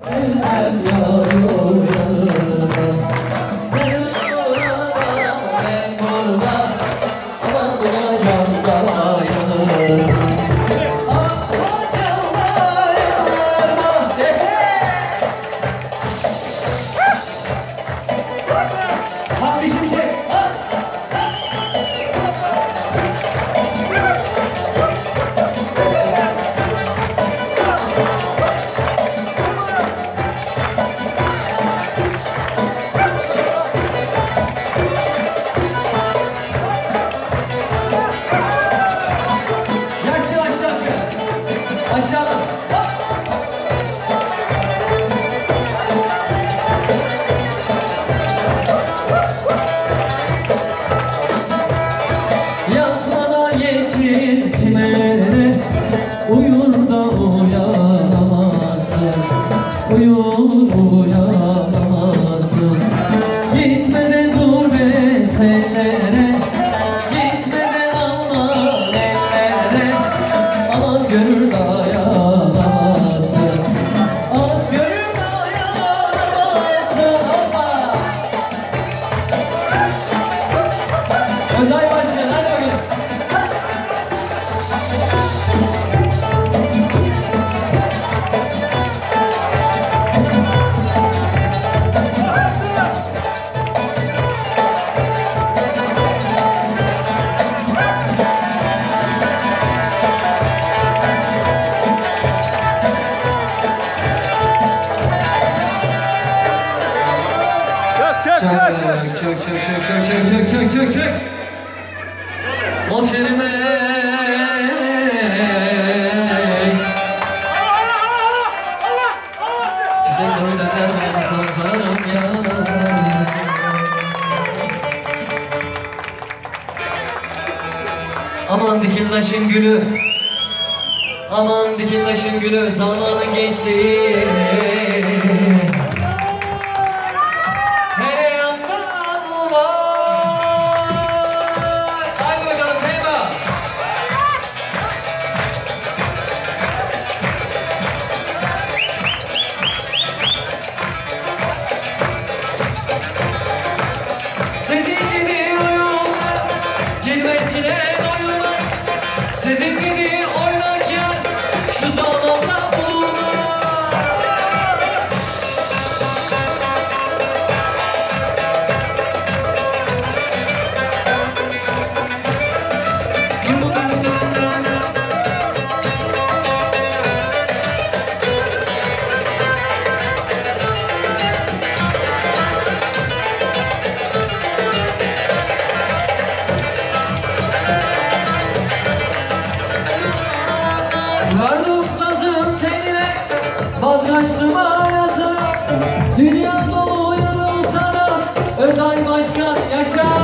Sevsem yarı uyanırda, sen orada ben burada, aman buna can da yanır. Aman can da yanır Hakkı Şimşek. Aşağıdan. Yatmada yeşil çimenine uyur da uyanamazsın, uyur uyanamazsın. Gitme de dur be tellere, gitme de alma ellere, aman gönül dayanamazsın, aman gönül dayanamazsın. Hoppa! Özay Başkan, hadi bakalım. Çök. Moferime çiçekleri derler ben sarsarım ya. Aman dikildaşın gülü, aman dikildaşın gülü, zamanın gençliği. Sizin gibi oynarken şu zamanda vardım sazın teline, vazgeçtim arasına. Dünya dolu yarıl sana, Özay Başkan yaşa.